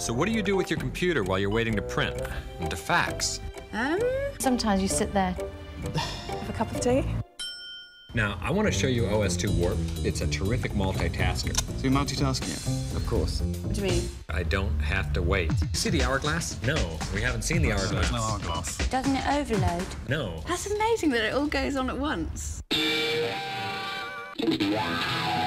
So what do you do with your computer while you're waiting to print and to fax? Sometimes you sit there, have a cup of tea. Now, I want to show you OS2 Warp. It's a terrific multitasker. So you're multitasking? Of course. What do you mean? I don't have to wait. See the hourglass? No, we haven't seen the hourglass. There's no hourglass. Doesn't it overload? No. That's amazing that it all goes on at once.